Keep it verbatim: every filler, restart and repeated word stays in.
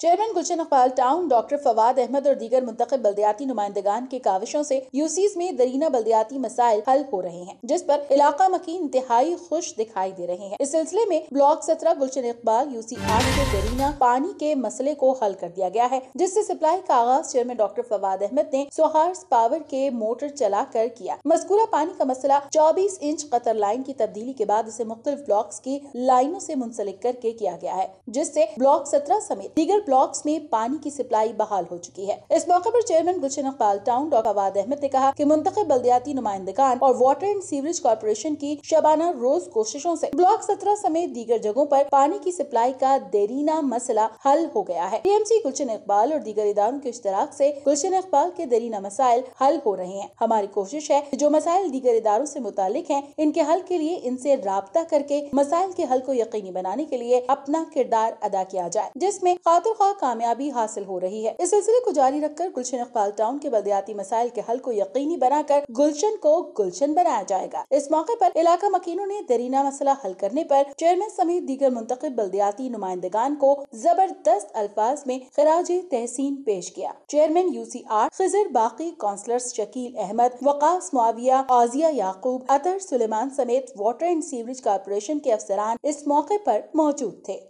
Chairman Gulshan Iqbal town doctor Fawad Ahmed اور دیگر منتخب بلدیاتی نمائندگان کے کاوشوں سے یوسیز میں درینہ بلدیاتی مسائل حل ہو رہے ہیں، جس پر علاقہ مکین انتہائی خوش دکھائی دے رہے ہیں۔ اس سلسلے میں بلاک سترہ گلشن اقبال یوسی آٹھ کے درینہ پانی کے مسئلے کو حل کر دیا گیا ہے، جس سے سپلائی کا آغاز چیئرمین ڈاکٹر فواد احمد نے سو ہارس پاور کے موٹر چلا کر کیا۔ مذکورہ پانی کا مسئلہ چوبیس انچ قطر لائن کی تبدیلی کے بعد اسے مختلف بلاکس کی لائنوں سے منسلک کر کے کیا گیا ہے، جس سے بلاک سترہ سمیت دیگر بلاکس میں پانی کی سپلائی بحال ہو چکی ہے۔ اس موقع پر chairman Gulshan Iqbal town doctor Fawad Ahmed نے کہا کہ منتخب بلدیاتی نمائندگان اور واٹر اینڈ سیوریج کارپوریشن کی شبانہ روز کوششوں سے بلاک سترہ سمیت دیگر جگہوں پر پانی کی سپلائی کا دیرینہ مسئلہ حل ہو گیا ہے۔ T M C Gulshan Iqbal اور دیگر اداروں کے اشتراک سے گلشن اقبال کے دیرینہ مسائل حل ہو رہے ہیں۔ ہماری کوشش ہے کہ جو مسائل دیگر اداروں سے متعلق ہیں، ان کے حل کے لیے ان سے رابطہ کر کے مسائل کے حل کو یقینی بنانے کے لیے اپنا کردار ادا کیا جائے، جس میں خاطر خواہ کامیابی حاصل ہو رہی ہے۔ اس سلسلے کو جاری رکھ کر گلشن اقبال ٹاؤن کے بلدیاتی مسائل کے حل کو یقینی بنا کر گلشن کو گلشن بنایا جائے گا۔ اس موقع پر علاقہ مکینوں نے دیرینہ مسئلہ حل کرنے پر چیئرمین سمیت دیگر منتخب بلدیاتی نمائندگان کو زبردست الفاظ میں خراج تحسین پیش کیا۔ Chairman U C R Khizar Baqi, councillors Shakeel Ahmed, Waqas Muawiya, Azia Yaqoob, Attar Sulaiman سمیت واٹر اینڈ سیوریج کارپوریشن کے افسران اس موقع پر موجود تھے۔